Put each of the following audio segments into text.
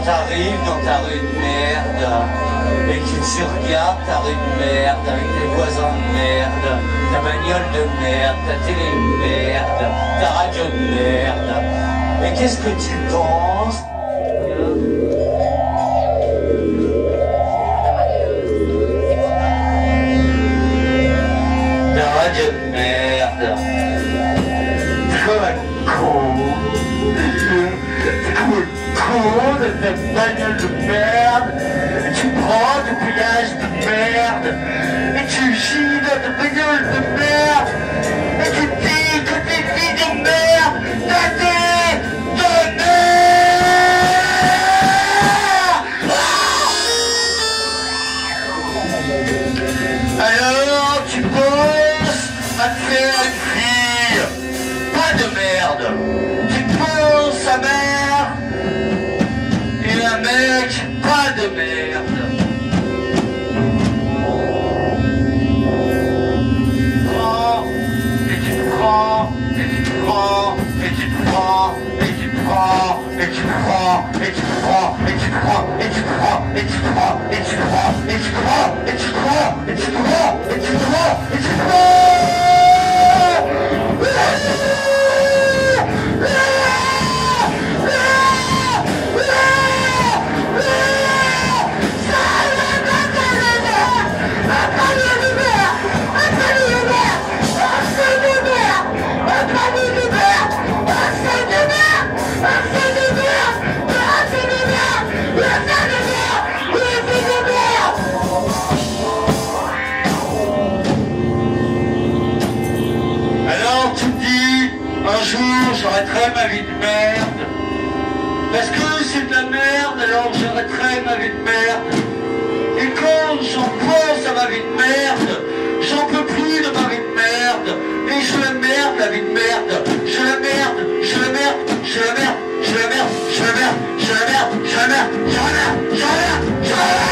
t'arrives dans ta rue de merde et que tu regardes ta rue de merde avec tes voisins de merde, ta bagnole de merde, ta télé de merde, ta radio de merde, et qu'est-ce que tu penses? Ta radio de merde, comme un con, de ta bagnole de merde, et tu prends du péage de merde, et tu chies dans ta bagnole de merde, et tu dis que t'es fille de merde, t'as dit de merde. Alors tu penses à te faire une fille, pas de merde, tu penses à mère. Et un mec, pas de merde. Prends, et tu prends, et tu prends, et tu prends, et tu prends, et tu prends, et tu prends, et tu prends, et tu prends, et tu prends, et tu prends, et tu prends, et tu prends, et tu prends, et tu prends, et tu prends. Un jour, j'arrêterai ma vie de merde. Parce que c'est de la merde, alors j'arrêterai ma vie de merde. Et quand j'en pense à ma vie de merde, j'en peux plus de ma vie de merde. Et je la merde, la vie de merde. Je la merde, je la merde, je la merde, je la merde, je la merde, je la merde, je la merde, je la merde, je la merde, je la merde.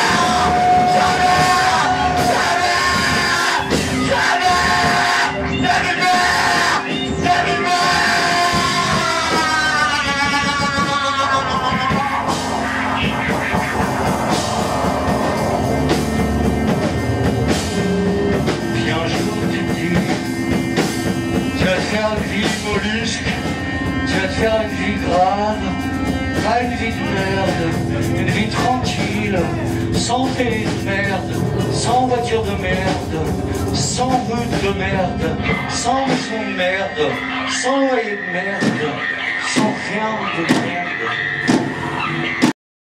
Tu vas te faire une vie grave, pas une vie de merde, une vie tranquille, sans télé de merde, sans voiture de merde, sans route de merde, sans maison de merde, sans loyer de merde, sans rien de merde.